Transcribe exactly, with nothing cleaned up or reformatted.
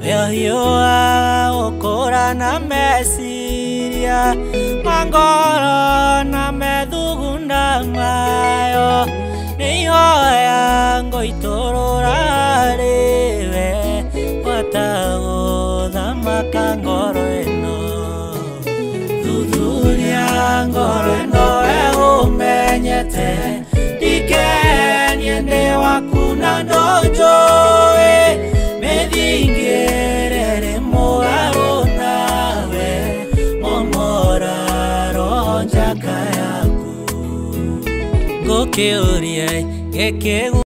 Yoa okora na mesiria mangoro na medugunda mayo nihoya ngoitorora riwe watago dhamaka ngoro eno thuthuria ngoro eno egumenyete ikenie ndi waku na ndojoe medingere muaro nawe momora ronja kayaku goke urie geke